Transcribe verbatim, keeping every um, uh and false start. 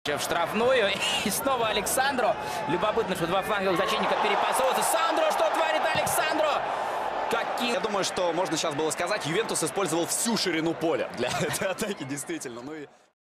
В штрафную. И снова Александру. Любопытно, что два фланговых защитника перепасовываются. Сандро, что творит Александро? Какие... Я думаю, что можно сейчас было сказать, Ювентус использовал всю ширину поля для этой атаки, действительно. Ну и...